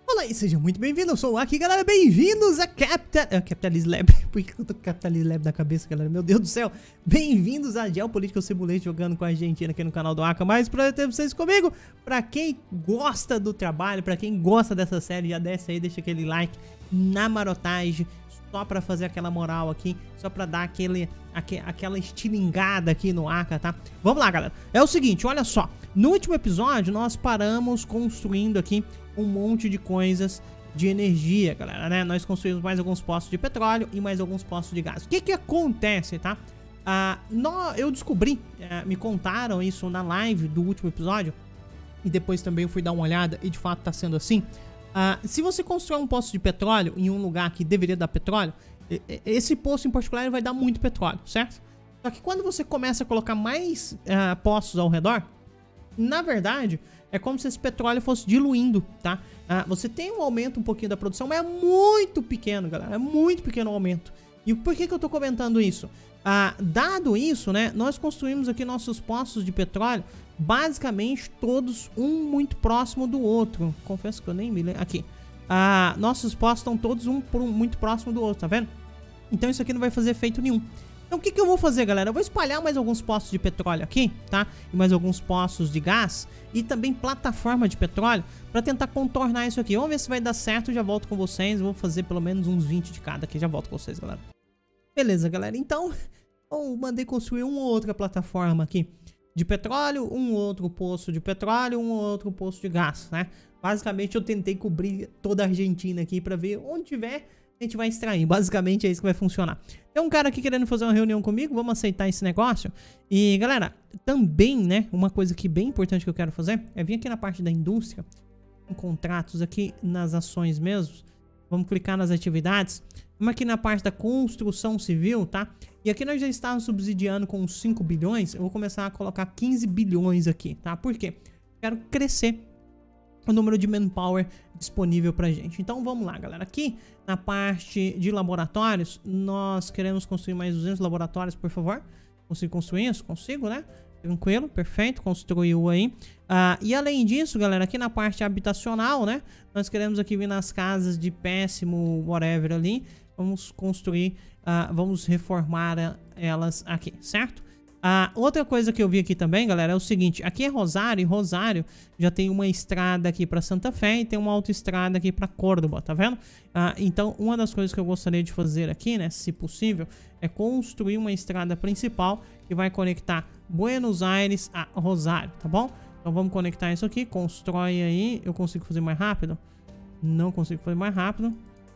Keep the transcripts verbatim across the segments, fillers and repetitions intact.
Olá e seja muito bem-vindo, eu sou o Aki, galera, bem-vindos a Capital... Uh, Capitalism Lab, por que eu tô com Capitalism Lab na cabeça, galera? Meu Deus do céu, bem-vindos a Geopolitical Simulation, jogando com a Argentina aqui no canal do Aka, mais pra ter vocês comigo. Pra quem gosta do trabalho, pra quem gosta dessa série, já desce aí, deixa aquele like na marotagem, só pra fazer aquela moral aqui, só pra dar aquele, aqu aquela estilingada aqui no Aka, tá? Vamos lá, galera, é o seguinte, olha só, no último episódio nós paramos construindo aqui um monte de coisas de energia, galera, né? Nós construímos mais alguns postos de petróleo e mais alguns postos de gás. O que que acontece, tá? Ah, no, eu descobri, eh, me contaram isso na live do último episódio e depois também eu fui dar uma olhada e de fato tá sendo assim. Ah, se você construir um posto de petróleo em um lugar que deveria dar petróleo, esse posto em particular ele vai dar muito petróleo, certo? Só que quando você começa a colocar mais ah, postos ao redor, na verdade, é como se esse petróleo fosse diluindo, tá? Ah, você tem um aumento um pouquinho da produção, mas é muito pequeno, galera. É muito pequeno o aumento. E por que que eu tô comentando isso? Ah, dado isso, né? Nós construímos aqui nossos postos de petróleo, basicamente todos um muito próximo do outro. Confesso que eu nem me lembro. Aqui. Ah, nossos postos estão todos um, por um muito próximo do outro, tá vendo? Então isso aqui não vai fazer efeito nenhum. Então o que que eu vou fazer, galera? Eu vou espalhar mais alguns postos de petróleo aqui, tá? E mais alguns postos de gás e também plataforma de petróleo pra tentar contornar isso aqui. Vamos ver se vai dar certo, já volto com vocês. Vou fazer pelo menos uns vinte de cada aqui, já volto com vocês, galera. Beleza, galera, então eu mandei construir uma outra plataforma aqui de petróleo, um outro poço de petróleo, um outro poço de gás, né? Basicamente eu tentei cobrir toda a Argentina aqui pra ver onde tiver... a gente vai extrair, basicamente é isso que vai funcionar. Tem um cara aqui querendo fazer uma reunião comigo, vamos aceitar esse negócio. E galera, também, né, uma coisa que bem importante que eu quero fazer é vir aqui na parte da indústria, em contratos aqui nas ações mesmo. Vamos clicar nas atividades, vamos aqui na parte da construção civil, tá? E aqui nós já estamos subsidiando com cinco bilhões, eu vou começar a colocar quinze bilhões aqui, tá? Por quê? Quero crescer o número de manpower disponível pra gente. Então vamos lá, galera. Aqui na parte de laboratórios, nós queremos construir mais duzentos laboratórios, por favor. Consigo construir isso? Consigo, né? Tranquilo, perfeito, construiu aí. Ah, e além disso, galera, aqui na parte habitacional, né? Nós queremos aqui vir nas casas de péssimo whatever ali. Vamos construir, ah, vamos reformar elas aqui, certo? Ah, outra coisa que eu vi aqui também, galera, é o seguinte. Aqui é Rosário, e Rosário já tem uma estrada aqui para Santa Fé e tem uma autoestrada aqui para Córdoba, tá vendo? Ah, então, uma das coisas que eu gostaria de fazer aqui, né, se possível, é construir uma estrada principal que vai conectar Buenos Aires a Rosário, tá bom? Então, vamos conectar isso aqui, constrói aí. Eu consigo fazer mais rápido? Não consigo fazer mais rápido.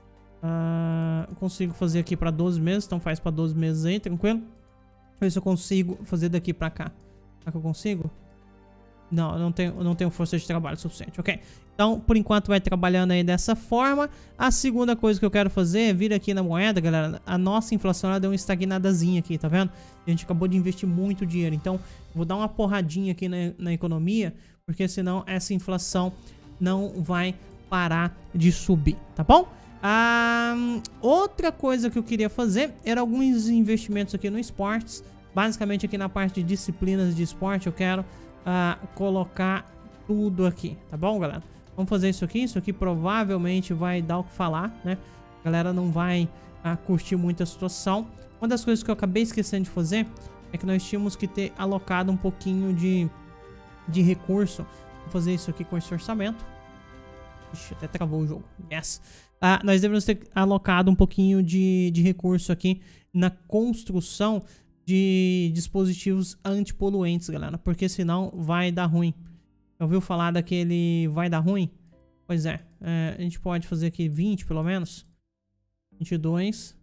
Ah, eu consigo fazer aqui para doze meses, então faz para doze meses aí, tranquilo? Ver se eu consigo fazer daqui pra cá. Será que eu consigo? Não, eu não tenho, eu não tenho força de trabalho suficiente, ok? Então, por enquanto vai trabalhando aí dessa forma. A segunda coisa que eu quero fazer é vir aqui na moeda, galera. A nossa inflação, ela deu uma estagnadazinha aqui, tá vendo? A gente acabou de investir muito dinheiro. Então, vou dar uma porradinha aqui na, na economia, porque senão essa inflação não vai parar de subir, tá bom? Ah, outra coisa que eu queria fazer era alguns investimentos aqui no esportes. Basicamente aqui na parte de disciplinas de esporte eu quero ah, colocar tudo aqui, tá bom, galera? Vamos fazer isso aqui. Isso aqui provavelmente vai dar o que falar, né? A galera não vai ah, curtir muito a situação. Uma das coisas que eu acabei esquecendo de fazer é que nós tínhamos que ter alocado um pouquinho de, de recurso. Vou fazer isso aqui com esse orçamento. Ixi, até travou o jogo. Yes. Ah, nós devemos ter alocado um pouquinho de, de recurso aqui na construção de dispositivos antipoluentes, galera. Porque senão vai dar ruim. Ouviu falar daquele vai dar ruim? Pois é. é a gente pode fazer aqui vinte pelo menos. vinte e dois.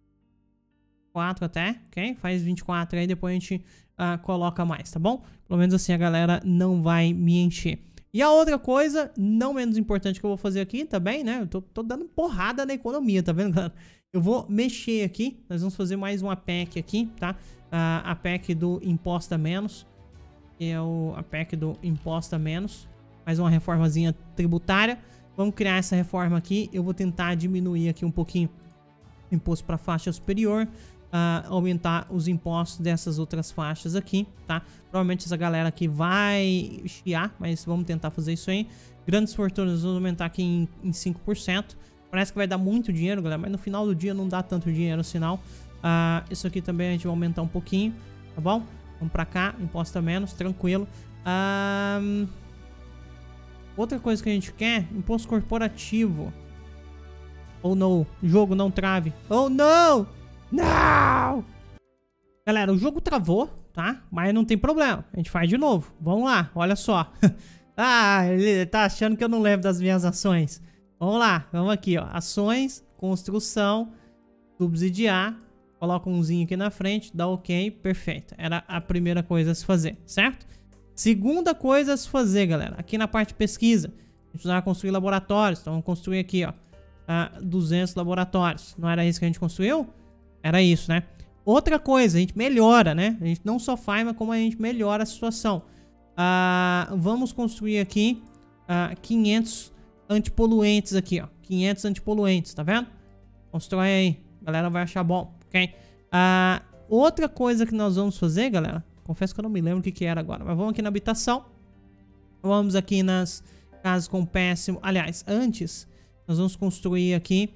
quatro até, ok? Faz vinte e quatro aí, depois a gente ah, coloca mais, tá bom? Pelo menos assim a galera não vai me encher. E a outra coisa, não menos importante que eu vou fazer aqui também, né? Eu tô, tô dando porrada na economia, tá vendo, galera? Eu vou mexer aqui, nós vamos fazer mais uma P E C aqui, tá? Ah, a P E C do Imposta Menos, que é o, a P E C do Imposta Menos. Mais uma reformazinha tributária. Vamos criar essa reforma aqui. Eu vou tentar diminuir aqui um pouquinho o imposto para faixa superior. Uh, aumentar os impostos dessas outras faixas aqui, tá? Provavelmente essa galera aqui vai chiar, mas vamos tentar fazer isso aí. Grandes fortunas vamos aumentar aqui em, em cinco por cento. Parece que vai dar muito dinheiro, galera, mas no final do dia não dá tanto dinheiro, sinal. Uh, isso aqui também a gente vai aumentar um pouquinho, tá bom? Vamos pra cá, imposta menos, tranquilo. Uh, outra coisa que a gente quer, imposto corporativo. Oh, não. Jogo não trave. Oh, não! Não! Galera, o jogo travou, tá? Mas não tem problema. A gente faz de novo. Vamos lá, olha só. Ah, ele tá achando que eu não lembro das minhas ações. Vamos lá, vamos aqui, ó. Ações, construção, subsidiar. Coloca umzinho aqui na frente, dá ok, perfeito. Era a primeira coisa a se fazer, certo? Segunda coisa a se fazer, galera. Aqui na parte de pesquisa, a gente vai construir laboratórios. Então vamos construir aqui, ó, uh, duzentos laboratórios. Não era isso que a gente construiu? Era isso, né? Outra coisa, a gente melhora, né? A gente não só faz, mas como a gente melhora a situação. Uh, vamos construir aqui uh, quinhentos antipoluentes aqui, ó. quinhentos antipoluentes, tá vendo? Constrói aí. A galera vai achar bom, ok? Uh, outra coisa que nós vamos fazer, galera. Confesso que eu não me lembro o que que era agora. Mas vamos aqui na habitação. Vamos aqui nas casas com péssimo. Aliás, antes, nós vamos construir aqui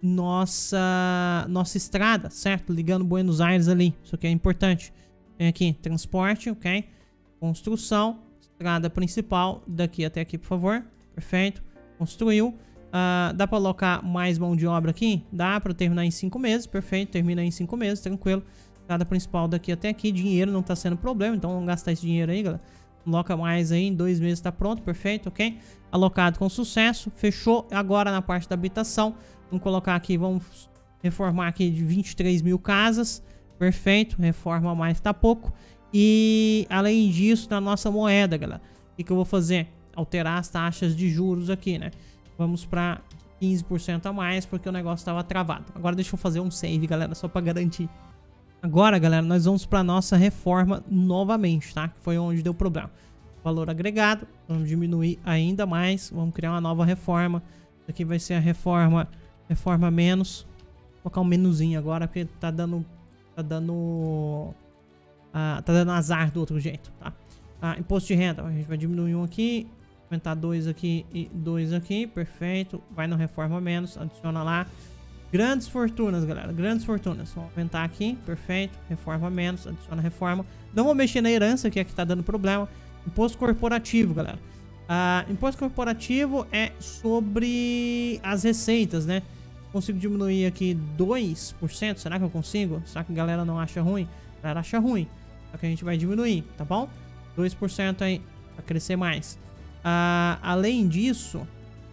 nossa, nossa estrada, certo? Ligando Buenos Aires ali. Isso aqui é importante. Tem aqui transporte, ok? Construção. Estrada principal. Daqui até aqui, por favor. Perfeito. Construiu. Uh, dá pra alocar mais mão de obra aqui? Dá pra terminar em cinco meses. Perfeito. Termina em cinco meses. Tranquilo. Estrada principal daqui até aqui. Dinheiro não tá sendo problema. Então vamos gastar esse dinheiro aí, galera. Aloca mais aí. Em dois meses tá pronto. Perfeito. Ok. Alocado com sucesso. Fechou. Agora na parte da habitação. Vamos colocar aqui. Vamos reformar aqui de vinte e três mil casas. Perfeito. Reforma mais tá pouco. E além disso, na nossa moeda, galera. O que, que eu vou fazer? Alterar as taxas de juros aqui, né? Vamos para quinze por cento a mais, porque o negócio estava travado. Agora deixa eu fazer um save, galera, só para garantir. Agora, galera, nós vamos para nossa reforma novamente, tá? Que foi onde deu problema. Valor agregado, vamos diminuir ainda mais. Vamos criar uma nova reforma. Isso aqui vai ser a reforma, reforma menos. Vou colocar um menuzinho agora, porque tá dando, tá dando, uh, tá dando azar do outro jeito, tá? Uh, imposto de renda, a gente vai diminuir um aqui. Aumentar dois aqui e dois aqui, perfeito. Vai no reforma menos, adiciona lá. Grandes fortunas, galera, grandes fortunas. Vamos aumentar aqui, perfeito. Reforma menos, adiciona reforma. Não vou mexer na herança, que é que tá dando problema. Imposto corporativo, galera. Uh, imposto corporativo é sobre as receitas, né? Consigo diminuir aqui dois por cento, será que eu consigo? Será que a galera não acha ruim? A galera acha ruim, só que a gente vai diminuir, tá bom? dois por cento aí, pra crescer mais. Uh, além disso,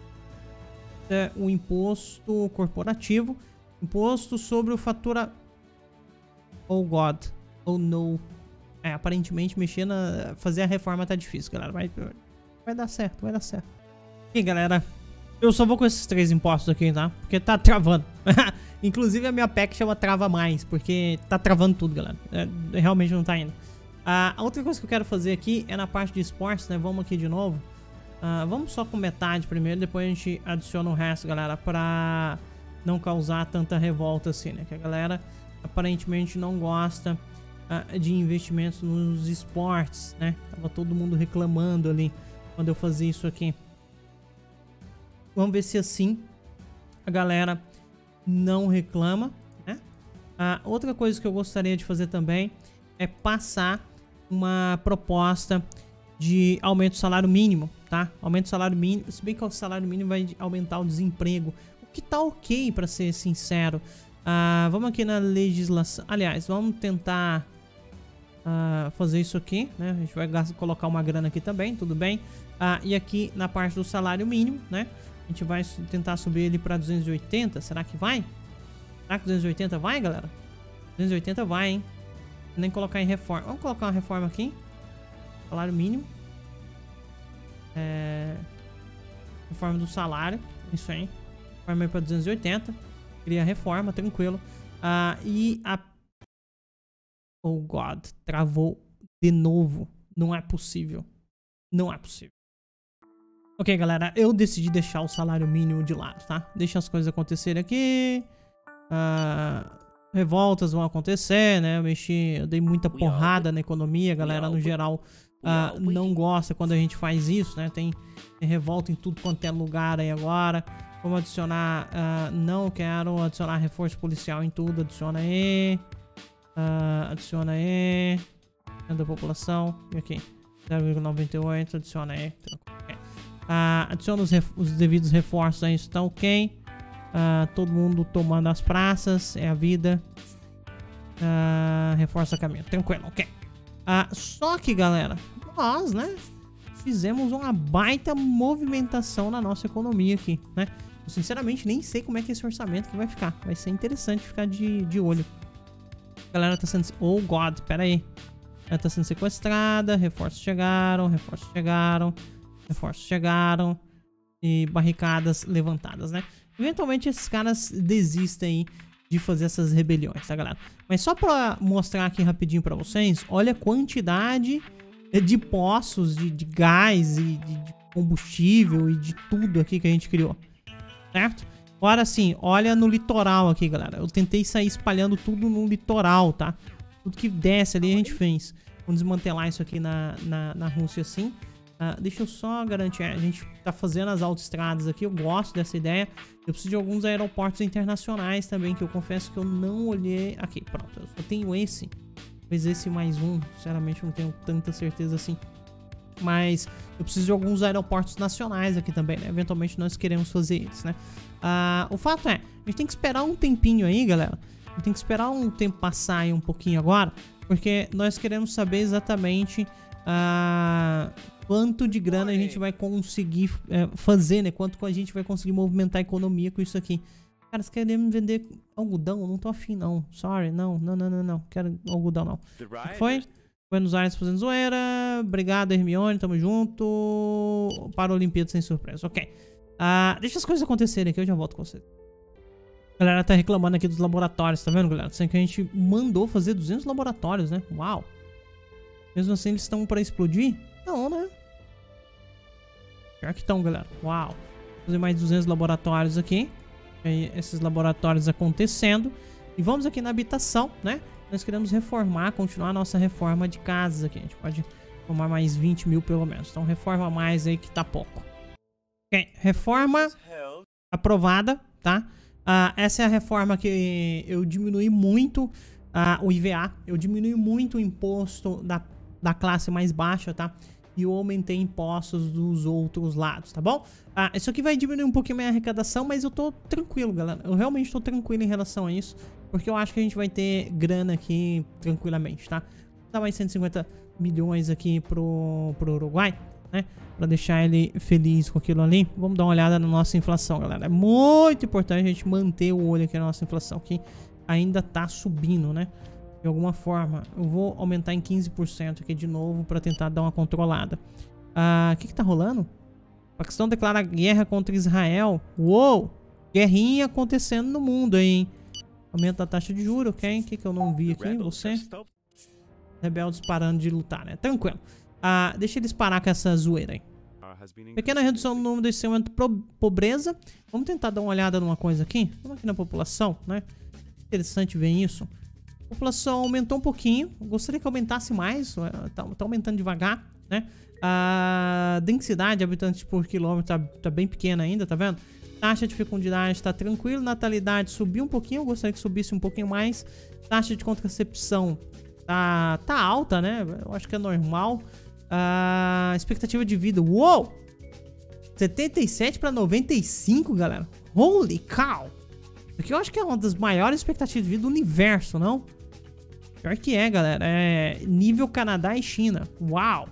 é o imposto corporativo, imposto sobre o fatura. Oh God, oh no. É, aparentemente mexer na. Fazer a reforma tá difícil, galera. Vai, vai dar certo, vai dar certo. E galera, eu só vou com esses três impostos aqui, tá? Porque tá travando. Inclusive a minha P E C chama Trava Mais, porque tá travando tudo, galera. É, realmente não tá indo. Uh, a outra coisa que eu quero fazer aqui é na parte de esportes, né? Vamos aqui de novo. Uh, vamos só com metade primeiro, depois a gente adiciona o resto, galera, pra não causar tanta revolta assim, né? Que a galera aparentemente não gosta uh, de investimentos nos esportes, né? Tava todo mundo reclamando ali quando eu fazia isso aqui. Vamos ver se assim a galera não reclama, né? Uh, outra coisa que eu gostaria de fazer também é passar uma proposta de aumento do salário mínimo, tá? Aumento do salário mínimo, se bem que o salário mínimo vai aumentar o desemprego, o que tá ok, pra ser sincero. Uh, vamos aqui na legislação, aliás, vamos tentar uh, fazer isso aqui, né? A gente vai colocar uma grana aqui também, tudo bem. Uh, e aqui na parte do salário mínimo, né? A gente vai tentar subir ele pra duzentos e oitenta, será que vai? Será que duzentos e oitenta vai, galera? duzentos e oitenta vai, hein? Nem colocar em reforma. Vamos colocar uma reforma aqui. Salário mínimo. É... Reforma do salário. Isso aí. Reforma aí para duzentos e oitenta. Cria a reforma, tranquilo. Ah, e a... Oh God. Travou de novo. Não é possível. Não é possível. Ok, galera. Eu decidi deixar o salário mínimo de lado, tá? Deixa as coisas acontecerem aqui. Ah... Revoltas vão acontecer, né? Eu mexi, eu dei muita porrada na economia, a galera no geral uh, não gosta quando a gente faz isso, né? Tem, tem revolta em tudo quanto é lugar aí agora. Vamos adicionar, uh, não quero adicionar reforço policial em tudo, adiciona aí. Uh, adiciona aí. Da população, e aqui, zero vírgula noventa e oito, adiciona aí. Okay. Uh, adiciona os, os devidos reforços aí, isso tá ok. Uh, todo mundo tomando as praças, é a vida. Uh, reforça caminho, tranquilo, ok. Uh, só que, galera, nós, né, fizemos uma baita movimentação na nossa economia aqui, né? Eu, sinceramente, nem sei como é que esse orçamento que vai ficar. Vai ser interessante ficar de, de olho. A galera tá sendo... Oh, God, pera aí. Ela tá sendo sequestrada, reforços chegaram, reforços chegaram, reforços chegaram e barricadas levantadas, né? Eventualmente esses caras desistem de fazer essas rebeliões, tá, galera? Mas só pra mostrar aqui rapidinho pra vocês, olha a quantidade de poços, de, de gás e de, de combustível e de tudo aqui que a gente criou, certo? Agora sim, olha no litoral aqui, galera. Eu tentei sair espalhando tudo no litoral, tá? Tudo que desce ali a gente fez. Vamos desmantelar isso aqui na, na, na Rússia assim. Uh, deixa eu só garantir. A gente tá fazendo as autoestradas aqui. Eu gosto dessa ideia. Eu preciso de alguns aeroportos internacionais também, que eu confesso que eu não olhei. Aqui, pronto. Eu só tenho esse. Talvez esse mais um. Sinceramente, eu não tenho tanta certeza assim. Mas eu preciso de alguns aeroportos nacionais aqui também, né? Eventualmente nós queremos fazer isso, né? Uh, o fato é, a gente tem que esperar um tempinho aí, galera. A gente tem que esperar um tempo passar aí um pouquinho agora, porque nós queremos saber exatamente uh, quanto de grana a gente vai conseguir uh, fazer, né? Quanto a gente vai conseguir movimentar a economia com isso aqui. Cara, vocês querem me vender algodão? Eu não tô afim, não. Sorry, não, não, não, não, não. Quero algodão, não. O que foi? Buenos Aires fazendo zoeira. Obrigado, Hermione. Tamo junto. Para a Olimpíada sem surpresa. Ok. Uh, deixa as coisas acontecerem aqui. Eu já volto com vocês. A galera tá reclamando aqui dos laboratórios. Tá vendo, galera? Sendo que a gente mandou fazer duzentos laboratórios, né? Uau. Mesmo assim, eles estão pra explodir? Não, né? Pior que estão, galera. Uau. Vou fazer mais duzentos laboratórios aqui. Aí, esses laboratórios acontecendo. E vamos aqui na habitação, né? Nós queremos reformar, continuar a nossa reforma de casas aqui. A gente pode reformar mais vinte mil pelo menos. Então reforma mais aí que tá pouco. Ok, reforma aprovada, tá? Uh, essa é a reforma que eu diminui muito uh, o I V A. Eu diminui muito o imposto da, da classe mais baixa, tá? E eu aumentei impostos dos outros lados, tá bom? Uh, isso aqui vai diminuir um pouquinho a minha arrecadação, mas eu tô tranquilo, galera. Eu realmente tô tranquilo em relação a isso. Porque eu acho que a gente vai ter grana aqui tranquilamente, tá? Vou dar mais cento e cinquenta milhões aqui pro, pro Uruguai, né? Pra deixar ele feliz com aquilo ali. Vamos dar uma olhada na nossa inflação, galera. É muito importante a gente manter o olho aqui na nossa inflação, que ainda tá subindo, né? De alguma forma. Eu vou aumentar em quinze por cento aqui de novo pra tentar dar uma controlada. Ah, o que que tá rolando? Paquistão declara guerra contra Israel. Uou! Guerrinha acontecendo no mundo, hein? Aumento da taxa de juros, ok? O que que eu não vi aqui? Você? Rebeldes parando de lutar, né? Tranquilo. Ah, deixa eles parar com essa zoeira aí. Pequena redução no número desse segmento de pobreza. Vamos tentar dar uma olhada numa coisa aqui. Vamos aqui na população, né? Interessante ver isso. A população aumentou um pouquinho. Eu gostaria que aumentasse mais. Tá, tá aumentando devagar, né? A densidade de habitantes por quilômetro tá, tá bem pequena ainda, tá vendo? Taxa de fecundidade está tranquilo, natalidade subiu um pouquinho, eu gostaria que subisse um pouquinho mais. Taxa de contracepção tá, tá alta, né? Eu acho que é normal. Uh, expectativa de vida, uou! setenta e sete para noventa e cinco, galera. Holy cow! Isso aqui eu acho que é uma das maiores expectativas de vida do universo, não? Pior que é, galera. É nível Canadá e China. Uau!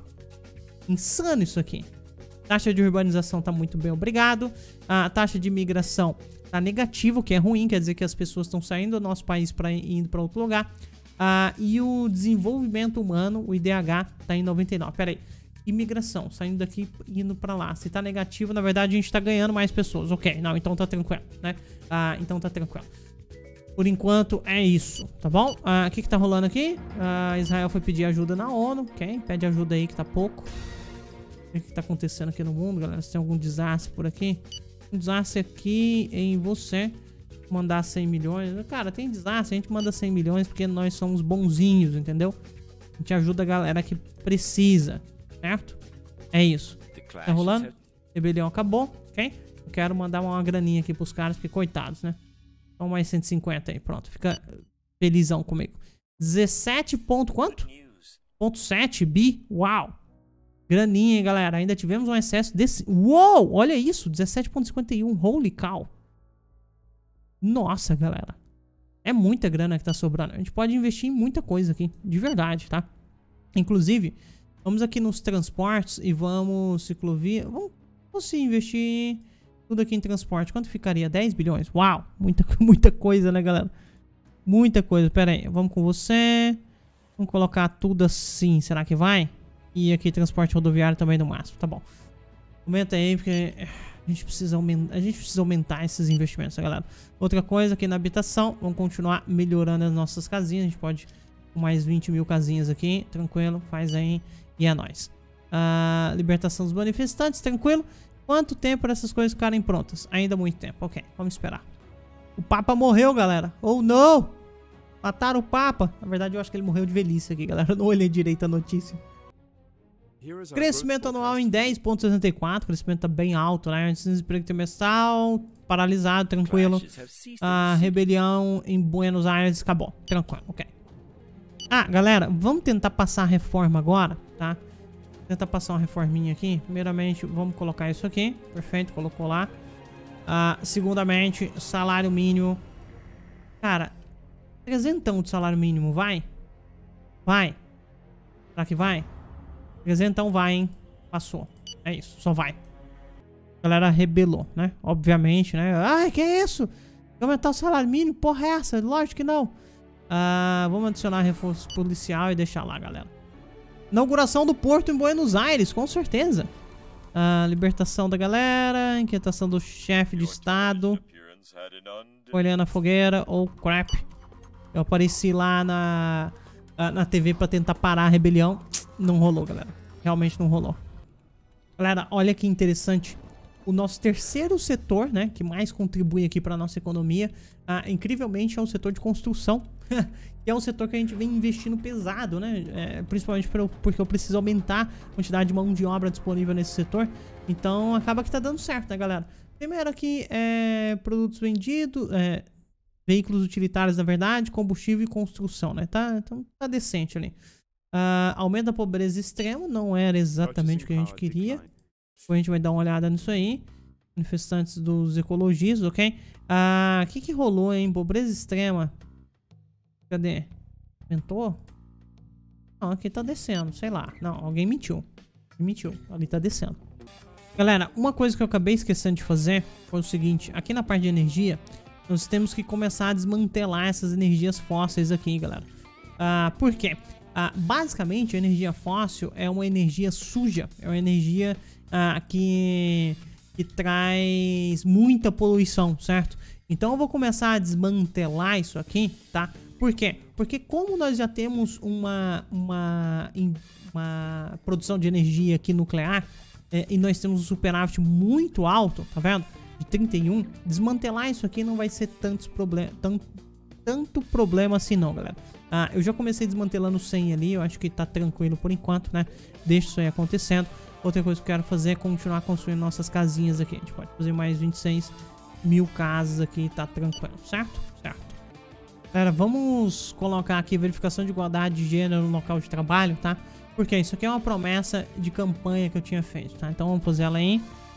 Insano isso aqui. Taxa de urbanização tá muito bem, obrigado. A taxa de imigração tá negativa, o que é ruim, quer dizer que as pessoas estão saindo do nosso país para indo para outro lugar. Ah, e o desenvolvimento humano, o I D H, tá em noventa e nove. Pera aí. Imigração, saindo daqui e indo para lá. Se tá negativo, na verdade a gente tá ganhando mais pessoas. Ok, não, então tá tranquilo, né? Ah, então tá tranquilo. Por enquanto é isso, tá bom? Ah, o que que tá rolando aqui? Ah, Israel foi pedir ajuda na ONU, ok? Pede ajuda aí que tá pouco. O que tá acontecendo aqui no mundo, galera? Se tem algum desastre por aqui. Um desastre aqui em você. Mandar cem milhões. Cara, tem desastre. A gente manda cem milhões porque nós somos bonzinhos, entendeu? A gente ajuda a galera que precisa. certo? É isso. Tá rolando? Rebelião acabou, ok? Eu quero mandar uma graninha aqui pros caras, porque coitados, né? Então mais cento e cinquenta aí, pronto. Fica felizão comigo. dezessete ponto quanto? Ponto sete bi, uau. Graninha, hein, galera. Ainda tivemos um excesso desse... Uou, olha isso, dezessete ponto cinquenta e um, holy cow. Nossa, galera. É muita grana que tá sobrando. A gente pode investir em muita coisa aqui, de verdade, tá? Inclusive, vamos aqui nos transportes e vamos ciclovia. Vamos, vamos investir tudo aqui em transporte. Quanto ficaria? dez bilhões? Uau, muita, muita coisa, né, galera? Muita coisa. Pera aí, vamos com você. Vamos colocar tudo assim, será que vai? E aqui transporte rodoviário também no máximo, tá bom. Aumenta aí, porque a gente precisa aumentar, a gente precisa aumentar esses investimentos, tá, galera? Outra coisa aqui na habitação, vamos continuar melhorando as nossas casinhas. A gente pode com mais vinte mil casinhas aqui, tranquilo, faz aí e é nóis. Uh, libertação dos manifestantes, tranquilo. Quanto tempo para essas coisas ficarem prontas? Ainda muito tempo, ok, vamos esperar. O Papa morreu, galera. Oh, não! Mataram o Papa. Na verdade, eu acho que ele morreu de velhice aqui, galera. Eu não olhei direito a notícia. Crescimento anual em dez ponto sessenta e quatro. Crescimento tá bem alto, né? Desemprego trimestral, paralisado, tranquilo. A rebelião em Buenos Aires acabou. Tranquilo, ok. Ah, galera, vamos tentar passar a reforma agora, tá? Tentar passar uma reforminha aqui. Primeiramente, vamos colocar isso aqui. Perfeito, colocou lá. Ah, segundamente, salário mínimo. Cara, trezentão de salário mínimo, vai? Vai. Será que vai? Trezentão vai, hein? Passou. É isso, só vai. A galera rebelou, né? Obviamente, né? Ai, que é isso? Aumentar o salário mínimo? Porra é essa? Lógico que não. Ah, vamos adicionar reforço policial e deixar lá, galera. Inauguração do porto em Buenos Aires, com certeza. Ah, libertação da galera. Inquietação do chefe de estado. Olhando a fogueira. Ou oh, crap. Eu apareci lá na, na T V pra tentar parar a rebelião. Não rolou, galera. Realmente não rolou. Galera, olha que interessante. O nosso terceiro setor, né, que mais contribui aqui para nossa economia, ah, incrivelmente é o setor de construção, que é um setor que a gente vem investindo pesado, né, é, principalmente pra, porque eu preciso aumentar a quantidade de mão de obra disponível nesse setor, então acaba que tá dando certo, né, galera? Primeiro aqui é produtos vendidos, é, veículos utilitários, na verdade, combustível e construção, né, tá, então tá decente ali. Ah, aumento da pobreza extrema, não era exatamente o que a gente queria. Depois a gente vai dar uma olhada nisso aí. Manifestantes dos ecologistas, ok? Ah, o que que rolou, hein? Pobreza extrema. Cadê? Aumentou? Não, aqui tá descendo, sei lá. Não, alguém mentiu. Mentiu, ali tá descendo. Galera, uma coisa que eu acabei esquecendo de fazer foi o seguinte. Aqui na parte de energia, nós temos que começar a desmantelar essas energias fósseis aqui, galera. Ah, por quê? Ah, basicamente, a energia fóssil é uma energia suja. É uma energia... Ah, que, que traz muita poluição, certo? Então eu vou começar a desmantelar isso aqui, tá? Por quê? Porque como nós já temos uma, uma, uma produção de energia aqui nuclear, é, e nós temos um superávit muito alto, tá vendo? De trinta e um, desmantelar isso aqui não vai ser tantos problem tanto, tanto problema assim não, galera. Ah, eu já comecei desmantelando cem ali, eu acho que tá tranquilo por enquanto, né? Deixa isso aí acontecendo. Outra coisa que eu quero fazer é continuar construindo nossas casinhas aqui. A gente pode fazer mais vinte e seis mil casas aqui, tá tranquilo, certo? Certo. Galera, vamos colocar aqui verificação de igualdade de gênero no local de trabalho, tá? Porque isso aqui é uma promessa de campanha que eu tinha feito, tá? Então vamos fazer ela aí.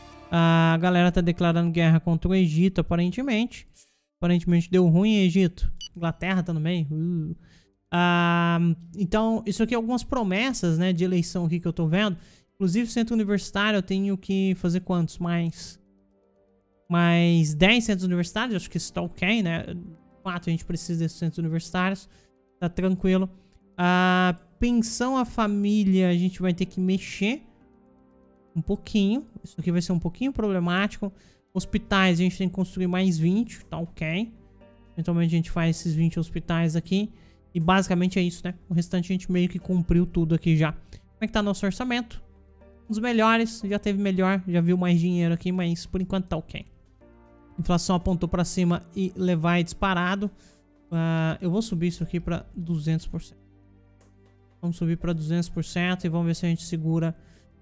A galera tá declarando guerra contra o Egito, aparentemente. Aparentemente deu ruim, Egito. Inglaterra tá no meio. Uh. Ah, então, isso aqui é algumas promessas, né, de eleição aqui que eu tô vendo. Inclusive, centro universitário eu tenho que fazer quantos? Mais... Mais dez centros universitários. Acho que isso tá ok, né? quatro a gente precisa desses centros universitários. Tá tranquilo. A pensão à família a gente vai ter que mexer um pouquinho. Isso aqui vai ser um pouquinho problemático. Hospitais a gente tem que construir mais vinte. Tá ok. Eventualmente a gente faz esses vinte hospitais aqui. E basicamente é isso, né? O restante a gente meio que cumpriu tudo aqui já. Como é que tá nosso orçamento? Um dos melhores, já teve melhor, já viu mais dinheiro aqui, mas por enquanto tá ok. Inflação apontou pra cima e levar é disparado. Uh, eu vou subir isso aqui pra duzentos por cento. Vamos subir pra duzentos por cento e vamos ver se a gente segura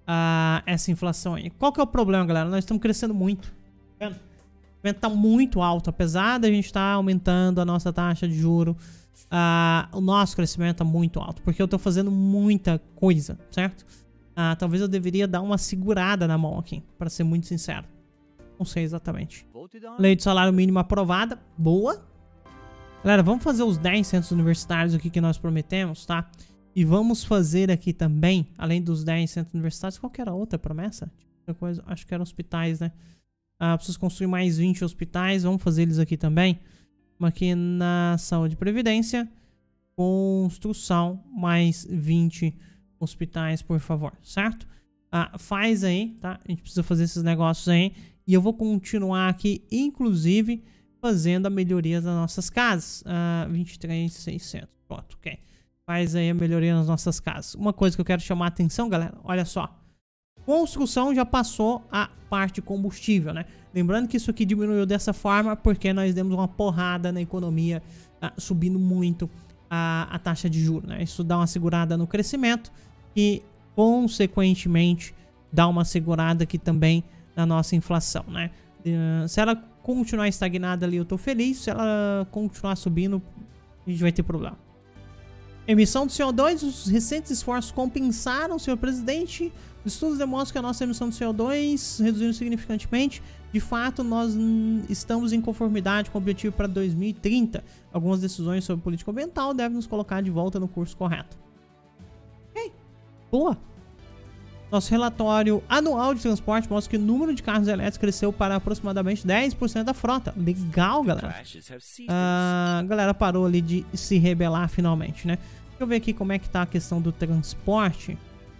uh, essa inflação aí. Qual que é o problema, galera? Nós estamos crescendo muito. Tá vendo? O aumento tá muito alto. Apesar da gente estar tá aumentando a nossa taxa de juros, uh, o nosso crescimento tá muito alto. Porque eu tô fazendo muita coisa, certo? Uh, talvez eu deveria dar uma segurada na mão aqui, para ser muito sincero. Não sei exatamente. Lei de salário mínimo aprovada. Boa. Galera, vamos fazer os dez centros universitários aqui que nós prometemos, tá? E vamos fazer aqui também, além dos dez centros universitários, qual que era a outra promessa? Outra coisa, acho que eram hospitais, né? Ah, preciso construir mais vinte hospitais, vamos fazer eles aqui também. Aqui na saúde e previdência, construção, mais vinte hospitais, por favor, certo? Ah, faz aí, tá? A gente precisa fazer esses negócios aí. E eu vou continuar aqui, inclusive, fazendo a melhoria das nossas casas. Ah, vinte e três mil e seiscentos, pronto, ok. Faz aí a melhoria nas nossas casas. Uma coisa que eu quero chamar a atenção, galera, olha só. Construção já passou a parte de combustível, né? Lembrando que isso aqui diminuiu dessa forma porque nós demos uma porrada na economia, ah, subindo muito a, a taxa de juros, né? Isso dá uma segurada no crescimento e, consequentemente, dá uma segurada aqui também na nossa inflação, né? Uh, se ela continuar estagnada ali, eu tô feliz. Se ela continuar subindo, a gente vai ter problema. Emissão de C O dois, os recentes esforços compensaram, senhor presidente. Os estudos demonstram que a nossa emissão de C O dois reduziu significantemente. De fato, nós estamos em conformidade com o objetivo para dois mil e trinta. Algumas decisões sobre política ambiental devem nos colocar de volta no curso correto. Ok, boa. Nosso relatório anual de transporte mostra que o número de carros elétricos cresceu para aproximadamente dez por cento da frota. Legal, galera. A uh, galera parou ali de se rebelar finalmente, né? Deixa eu ver aqui como é que tá a questão do transporte.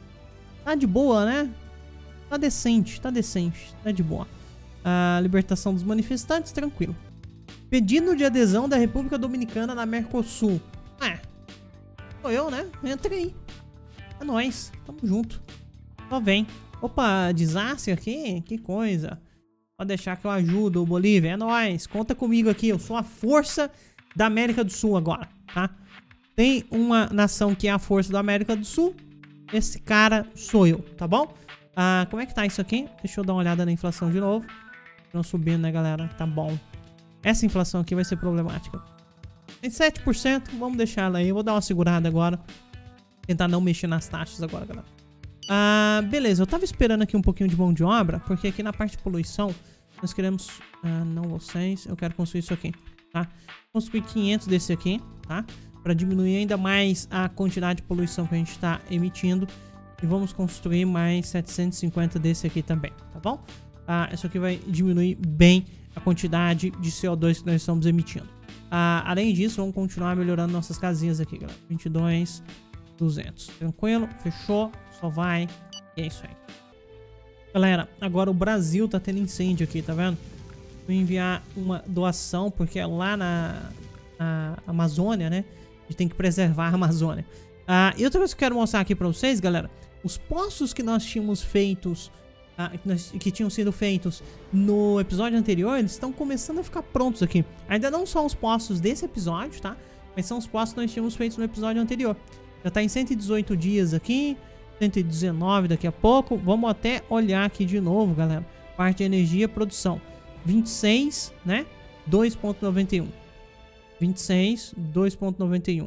Tá de boa, né? Tá decente, tá decente, tá de boa. A uh, libertação dos manifestantes, tranquilo. Pedido de adesão da República Dominicana na Mercosul. É, sou eu, né? Entrei. É nóis, tamo junto. Só vem. Opa, desastre aqui? Que coisa. Pode deixar que eu ajudo o Bolívia. É nóis. Conta comigo aqui. Eu sou a força da América do Sul agora, tá? Tem uma nação que é a força da América do Sul. Esse cara sou eu, tá bom? Ah, como é que tá isso aqui? Deixa eu dar uma olhada na inflação de novo. Não subindo, né, galera? Tá bom. Essa inflação aqui vai ser problemática. Tem sete por cento. Vamos deixar ela aí. Eu vou dar uma segurada agora. Tentar não mexer nas taxas agora, galera. Ah, beleza, eu tava esperando aqui um pouquinho de mão de obra, porque aqui na parte de poluição nós queremos, ah, não vocês, eu quero construir isso aqui, tá? Construir quinhentos desse aqui, tá? Para diminuir ainda mais a quantidade de poluição que a gente tá emitindo. E vamos construir mais setecentos e cinquenta desse aqui também, tá bom? Ah, isso aqui vai diminuir bem a quantidade de C O dois que nós estamos emitindo. Ah, além disso, vamos continuar melhorando nossas casinhas aqui, galera. vinte e dois, duzentos, tranquilo, fechou. Só vai. E é isso aí. Galera, agora o Brasil tá tendo incêndio aqui, tá vendo? Vou enviar uma doação, porque é lá na, na Amazônia, né? A gente tem que preservar a Amazônia. Ah, e outra coisa que eu quero mostrar aqui pra vocês, galera. Os poços que nós tínhamos feitos, ah, que, nós, que tinham sido feitos no episódio anterior, eles estão começando a ficar prontos aqui. Ainda não são os poços desse episódio, tá? Mas são os poços que nós tínhamos feitos no episódio anterior. Já tá em cento e dezoito dias aqui. cento e dezenove daqui a pouco. Vamos até olhar aqui de novo, galera. Parte de energia, produção. vinte e seis, né? dois ponto noventa e um. vinte e seis, dois ponto noventa e um.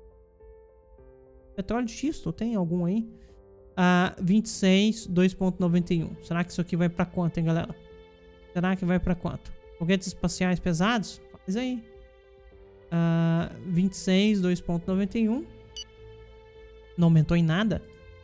Petróleo de xisto, tem algum aí? Ah, vinte e seis, dois ponto noventa e um. Será que isso aqui vai pra quanto, hein, galera? Será que vai pra quanto? Foguetes espaciais pesados? Faz aí. Ah, vinte e seis, dois ponto noventa e um. Não aumentou em nada?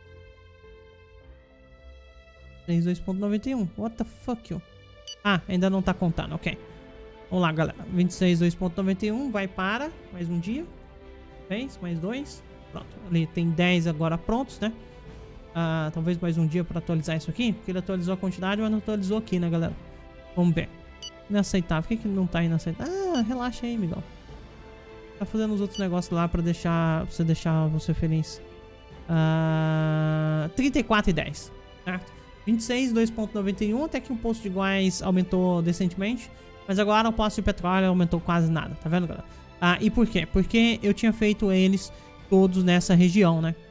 dois ponto noventa e um. What the fuck, you? Ah, ainda não tá contando, ok. Vamos lá, galera. vinte e seis, dois ponto noventa e um. Vai para mais um dia. dez, mais dois. Pronto. Ali tem dez agora prontos, né? Ah, talvez mais um dia para atualizar isso aqui. Porque ele atualizou a quantidade, mas não atualizou aqui, né, galera? Vamos ver. Inaceitável. Por que, que não tá inaceitável? Ah, relaxa aí, amigão. Tá fazendo os outros negócios lá pra deixar pra você deixar você feliz. Ah, trinta e quatro e dez, certo? vinte e seis, dois ponto noventa e um, até que o posto de gás aumentou decentemente. Mas agora o posto de petróleo aumentou quase nada, tá vendo, galera? Ah, e por quê? Porque eu tinha feito eles todos nessa região, né?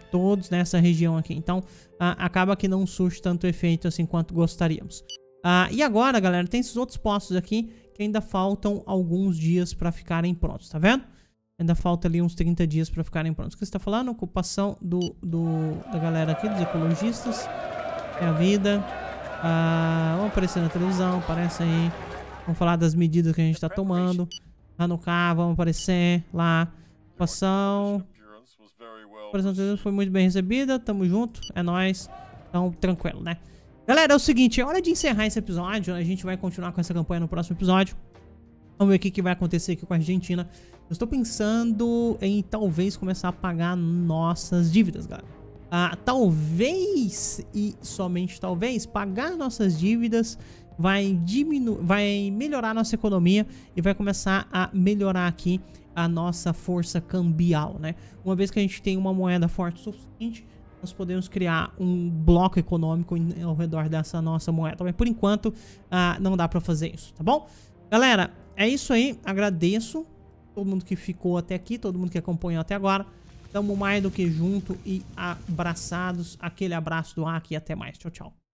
todos nessa região aqui. Então, ah, acaba que não surge tanto efeito assim quanto gostaríamos. Ah, e agora, galera, tem esses outros postos aqui que ainda faltam alguns dias para ficarem prontos, tá vendo? Ainda falta ali uns trinta dias para ficarem prontos. O que você tá falando? Ocupação do, do, da galera aqui, dos ecologistas. É a vida. Ah, vamos aparecer na televisão, aparece aí. Vamos falar das medidas que a gente tá tomando. Lá no carro, vamos aparecer lá. Ocupação. A apresentação foi muito bem recebida. Tamo junto, é nóis. Então, tranquilo, né? Galera, é o seguinte, é hora de encerrar esse episódio. A gente vai continuar com essa campanha no próximo episódio. Vamos ver o que, que vai acontecer aqui com a Argentina. Eu estou pensando em talvez começar a pagar nossas dívidas, galera. Ah, talvez, e somente talvez, pagar nossas dívidas vai diminuir, vai melhorar a nossa economia e vai começar a melhorar aqui a nossa força cambial, né? Uma vez que a gente tem uma moeda forte o suficiente, nós podemos criar um bloco econômico ao redor dessa nossa moeda. Mas por enquanto, ah, não dá pra fazer isso, tá bom? Galera, é isso aí. Agradeço todo mundo que ficou até aqui, todo mundo que acompanhou até agora. Tamo mais do que junto e abraçados. Aquele abraço do Aki e até mais. Tchau, tchau.